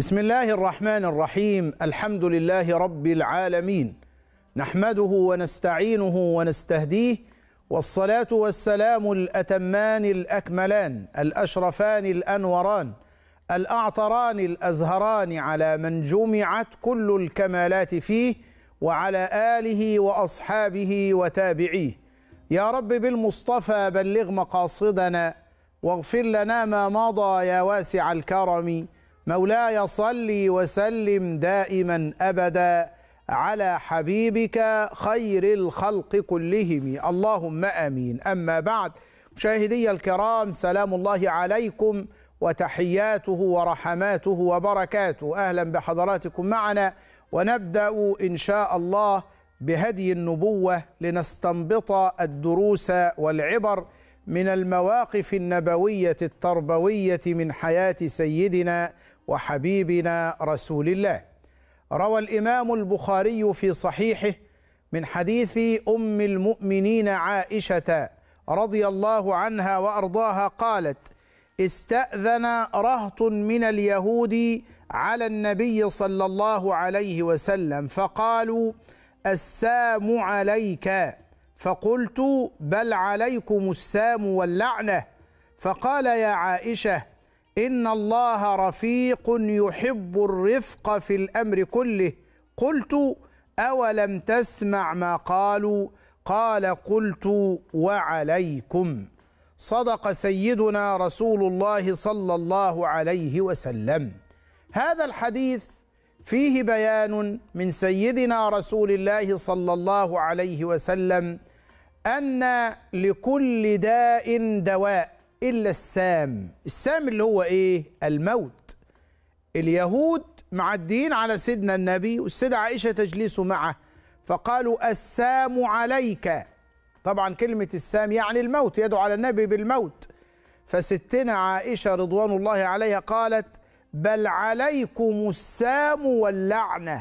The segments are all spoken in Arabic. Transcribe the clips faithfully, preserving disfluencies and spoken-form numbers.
بسم الله الرحمن الرحيم. الحمد لله رب العالمين، نحمده ونستعينه ونستهديه، والصلاة والسلام الأتمان الأكملان الأشرفان الأنوران الأعطران الأزهران على من جمعت كل الكمالات فيه، وعلى آله وأصحابه وتابعيه. يا رب بالمصطفى بلغ مقاصدنا، واغفر لنا ما مضى يا واسع الكرم. مولاي صل وسلم دائما أبدا على حبيبك خير الخلق كلهم، اللهم آمين. أما بعد، مشاهدي الكرام، سلام الله عليكم وتحياته ورحماته وبركاته. أهلا بحضراتكم معنا، ونبدأ إن شاء الله بهدي النبوة لنستنبط الدروس والعبر من المواقف النبوية التربوية من حياة سيدنا وحبيبنا رسول الله. روى الإمام البخاري في صحيحه من حديث أم المؤمنين عائشة رضي الله عنها وأرضاها قالت: استأذن رهط من اليهود على النبي صلى الله عليه وسلم فقالوا: السام عليك، فقلت: بل عليكم السام واللعنة. فقال: يا عائشة، إن الله رفيق يحب الرفق في الأمر كله. قلت: أولم تسمع ما قالوا؟ قال: قلت: وعليكم. صدق سيدنا رسول الله صلى الله عليه وسلم. هذا الحديث فيه بيان من سيدنا رسول الله صلى الله عليه وسلم أن لكل داء دواء إلا السام. السام اللي هو إيه؟ الموت. اليهود معدين على سيدنا النبي والسيدة عائشة تجلس معه، فقالوا: السام عليك. طبعا كلمة السام يعني الموت، يدعو على النبي بالموت. فستنا عائشة رضوان الله عليها قالت: بل عليكم السام واللعنة.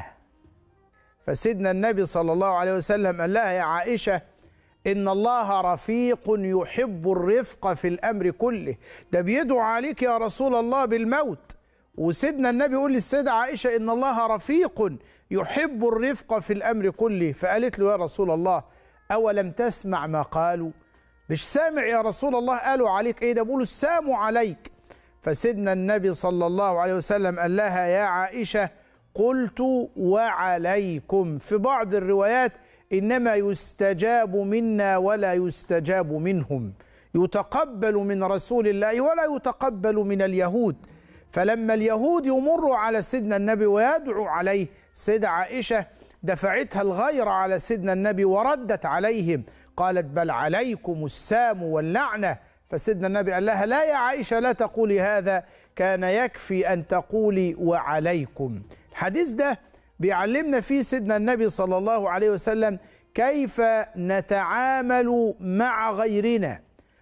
فسيدنا النبي صلى الله عليه وسلم قال لها: يا عائشة، إن الله رفيق يحب الرفق في الأمر كله. ده بيدعو عليك يا رسول الله بالموت، وسيدنا النبي يقول للسيدة عائشة: إن الله رفيق يحب الرفق في الأمر كله. فقالت له: يا رسول الله، أولم تسمع ما قالوا؟ مش سامع يا رسول الله قالوا عليك إيه؟ ده بيقولوا السام عليك. فسيدنا النبي صلى الله عليه وسلم قال لها: يا عائشة، قلت: وعليكم. في بعض الروايات: إنما يستجاب منا ولا يستجاب منهم، يتقبل من رسول الله ولا يتقبل من اليهود. فلما اليهود يمروا على سيدنا النبي ويدعو عليه، سيدة عائشة دفعتها الغيرة على سيدنا النبي وردت عليهم، قالت: بل عليكم السام واللعنة. فسيدنا النبي قال لها: لا يا عائشة، لا تقولي هذا، كان يكفي أن تقولي وعليكم. الحديث ده بيعلمنا فيه سيدنا النبي صلى الله عليه وسلم كيف نتعامل مع غيرنا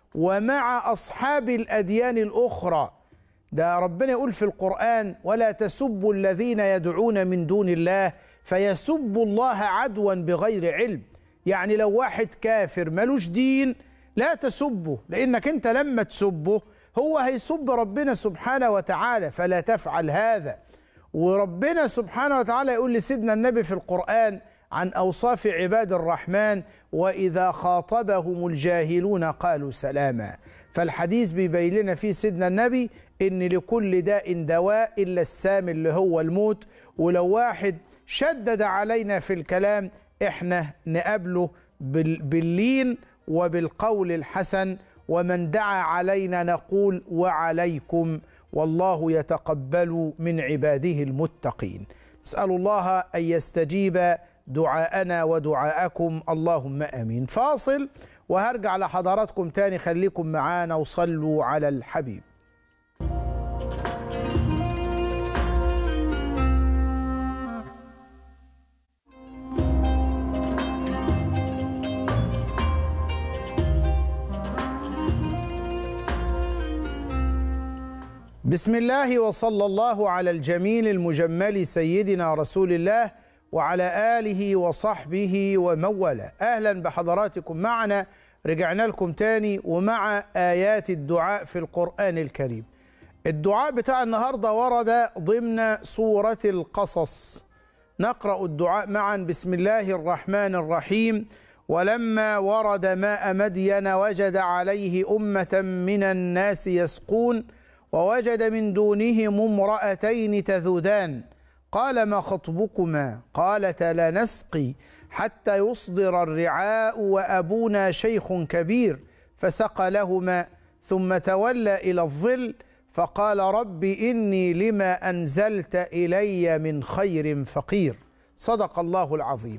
ومع أصحاب الأديان الأخرى. ده ربنا يقول في القرآن: ولا تسبوا الذين يدعون من دون الله فيسبوا الله عدوا بغير علم. يعني لو واحد كافر ملوش دين لا تسبه، لأنك أنت لما تسبه هو هيسب ربنا سبحانه وتعالى، فلا تفعل هذا. وربنا سبحانه وتعالى يقول لسيدنا النبي في القرآن عن أوصاف عباد الرحمن: وإذا خاطبهم الجاهلون قالوا سلاما. فالحديث بيبين لنا فيه سيدنا النبي إن لكل داء دواء إلا السام اللي هو الموت. ولو واحد شدد علينا في الكلام، إحنا نقابله باللين وبالقول الحسن، ومن دعا علينا نقول وعليكم، والله يتقبل من عباده المتقين. نسأل الله أن يستجيب دعاءنا ودعاءكم، اللهم آمين. فاصل وهرجع لحضراتكم تاني، خليكم معانا وصلوا على الحبيب. بسم الله وصلى الله على الجميل المجمل سيدنا رسول الله وعلى آله وصحبه ومن والاه. أهلا بحضراتكم معنا، رجعنا لكم تاني ومع آيات الدعاء في القرآن الكريم. الدعاء بتاع النهاردة ورد ضمن سورة القصص. نقرأ الدعاء معا. بسم الله الرحمن الرحيم. ولما ورد ماء مدين وجد عليه أمة من الناس يسقون ووجد من دونهم امرأتين تذودان قال ما خطبكما قالتا لا نسقي حتى يصدر الرعاء وأبونا شيخ كبير فسقى لهما ثم تولى إلى الظل فقال رب إني لما أنزلت إلي من خير فقير. صدق الله العظيم.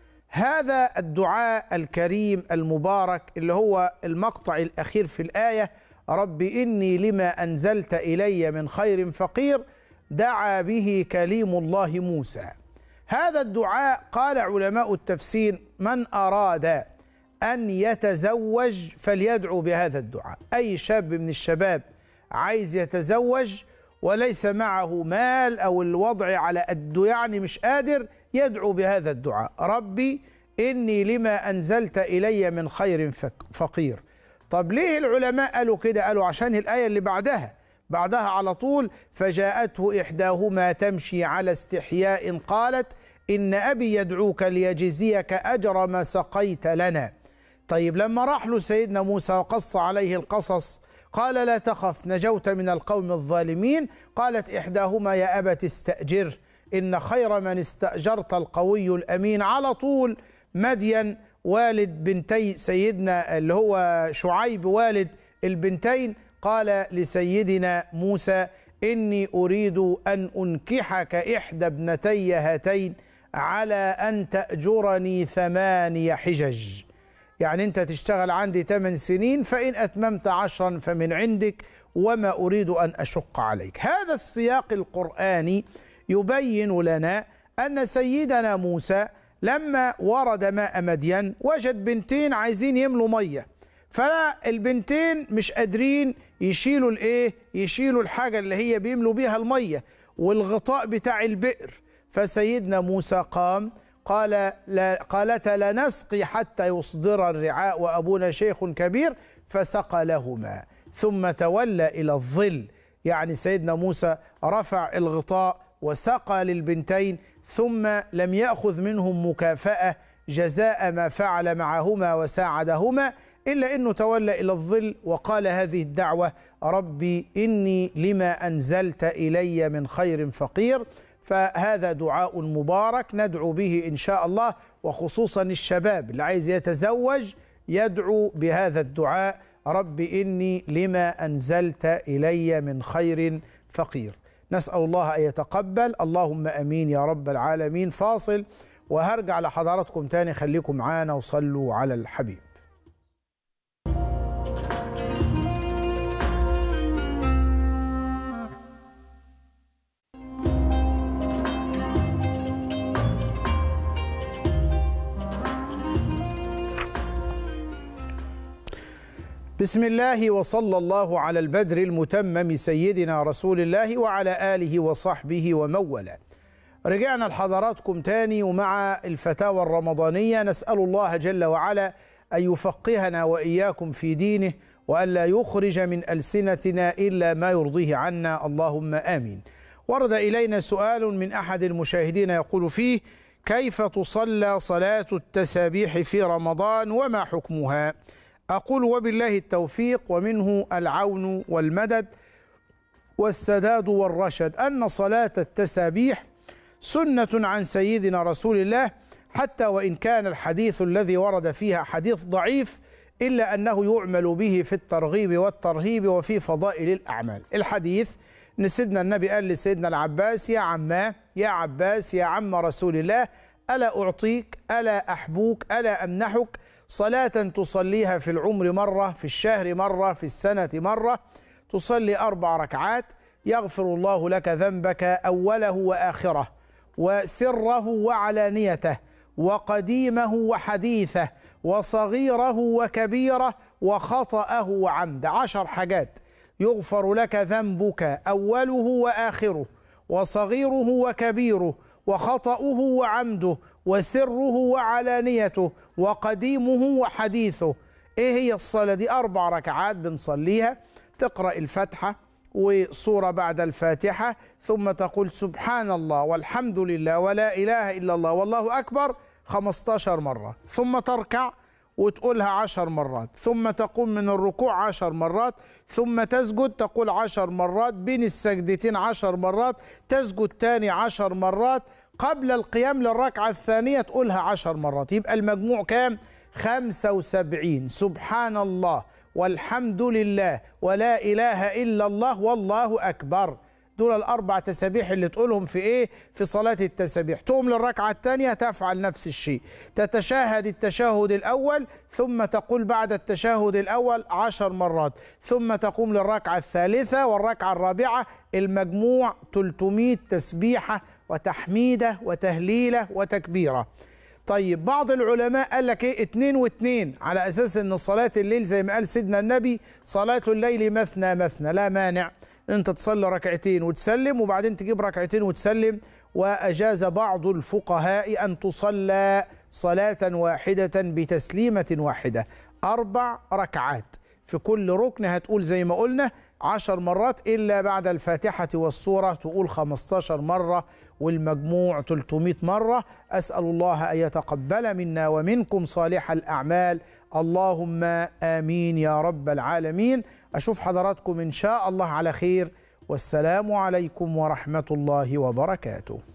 هذا الدعاء الكريم المبارك اللي هو المقطع الأخير في الآية، رب إني لما أنزلت إلي من خير فقير، دعا به كليم الله موسى. هذا الدعاء قال علماء التفسير من أراد أن يتزوج فليدعو بهذا الدعاء. أي شاب من الشباب عايز يتزوج وليس معه مال أو الوضع على قده، يعني مش قادر، يدعو بهذا الدعاء، ربي إني لما أنزلت إلي من خير فقير. طب ليه العلماء قالوا كده؟ قالوا عشان الآية اللي بعدها بعدها على طول فجاءته إحداهما تمشي على استحياء قالت إن أبي يدعوك ليجزيك أجر ما سقيت لنا. طيب لما راح له سيدنا موسى وقص عليه القصص قال لا تخف نجوت من القوم الظالمين. قالت إحداهما يا أبت استأجر إن خير من استأجرت القوي الأمين. على طول مدين والد بنتي سيدنا اللي هو شعيب والد البنتين قال لسيدنا موسى إني أريد أن أنكحك إحدى ابنتي هاتين على أن تأجرني ثماني حجج، يعني أنت تشتغل عندي ثمان سنين فإن أتممت عشرا فمن عندك وما أريد أن أشق عليك. هذا السياق القرآني يبين لنا أن سيدنا موسى لما ورد ماء مدين وجد بنتين عايزين يملوا مية، فلا البنتين مش قادرين يشيلوا الايه يشيلوا الحاجة اللي هي بيملوا بيها المية والغطاء بتاع البئر. فسيدنا موسى قام قال لا قالتا لا نسقي حتى يصدر الرعاء وأبونا شيخ كبير فسقى لهما ثم تولى إلى الظل. يعني سيدنا موسى رفع الغطاء وسقى للبنتين ثم لم يأخذ منهم مكافأة جزاء ما فعل معهما وساعدهما، إلا أنه تولى إلى الظل وقال هذه الدعوة ربي إني لما أنزلت إلي من خير فقير. فهذا دعاء مبارك ندعو به إن شاء الله، وخصوصا الشباب اللي عايز يتزوج يدعو بهذا الدعاء ربي إني لما أنزلت إلي من خير فقير. نسأل الله أن يتقبل، اللهم أمين يا رب العالمين. فاصل وهرجع لحضراتكم تاني، خليكم معانا وصلوا على الحبيب. بسم الله وصلى الله على البدر المتمم سيدنا رسول الله وعلى آله وصحبه ومن والاه. رجعنا لحضراتكم تاني ومع الفتاوى الرمضانية. نسأل الله جل وعلا أن يفقهنا وإياكم في دينه وألا يخرج من ألسنتنا إلا ما يرضيه عنا، اللهم آمين. ورد إلينا سؤال من أحد المشاهدين يقول فيه: كيف تصلى صلاة التسابيح في رمضان وما حكمها؟ أقول وبالله التوفيق ومنه العون والمدد والسداد والرشد أن صلاة التسابيح سنة عن سيدنا رسول الله، حتى وإن كان الحديث الذي ورد فيها حديث ضعيف إلا أنه يعمل به في الترغيب والترهيب وفي فضائل الأعمال. الحديث أن سيدنا النبي قال لسيدنا العباس: يا عماه يا عباس يا عم رسول الله، ألا أعطيك ألا أحبوك ألا أمنحك صلاة تصليها في العمر مرة، في الشهر مرة، في السنة مرة، تصلي أربع ركعات يغفر الله لك ذنبك أوله وآخره وسره وعلانيته وقديمه وحديثه وصغيره وكبيره وخطأه وعمده. عشر حاجات يغفر لك ذنبك أوله وآخره وصغيره وكبيره وخطأه وعمده وسره وعلانيته وقديمه وحديثه. ايه هي الصلاة دي؟ أربع ركعات بنصليها، تقرأ الفاتحة وصورة بعد الفاتحة، ثم تقول سبحان الله والحمد لله ولا إله إلا الله والله أكبر خمستاشر مرة، ثم تركع وتقولها عشر مرات، ثم تقوم من الركوع عشر مرات، ثم تسجد تقول عشر مرات، بين السجدتين عشر مرات، تسجد تاني عشر مرات، قبل القيام للركعة الثانية تقولها عشر مرات. يبقى المجموع كام؟ خمسة وسبعين. سبحان الله والحمد لله ولا إله إلا الله والله أكبر. دول الأربع تسابيح اللي تقولهم في إيه؟ في صلاة التسابيح. تقوم للركعة الثانية تفعل نفس الشيء، تتشاهد التشهد الأول، ثم تقول بعد التشهد الأول عشر مرات، ثم تقوم للركعة الثالثة والركعة الرابعة. المجموع ثلاثمائة تسبيحة وتحميدة وتهليلة وتكبيرة. طيب بعض العلماء قال لك ايه؟ اتنين واتنين، على اساس ان صلاة الليل زي ما قال سيدنا النبي صلاة الليل مثنى مثنى، لا مانع انت تصلي ركعتين وتسلم وبعدين تجيب ركعتين وتسلم. واجاز بعض الفقهاء ان تصلى صلاة واحدة بتسليمة واحدة، اربع ركعات في كل ركن هتقول زي ما قلنا عشر مرات، إلا بعد الفاتحة والسورة تقول خمستاشر مرة، والمجموع ثلاثمائة مرة. أسأل الله أن يتقبل منا ومنكم صالح الأعمال، اللهم آمين يا رب العالمين. أشوف حضراتكم إن شاء الله على خير، والسلام عليكم ورحمة الله وبركاته.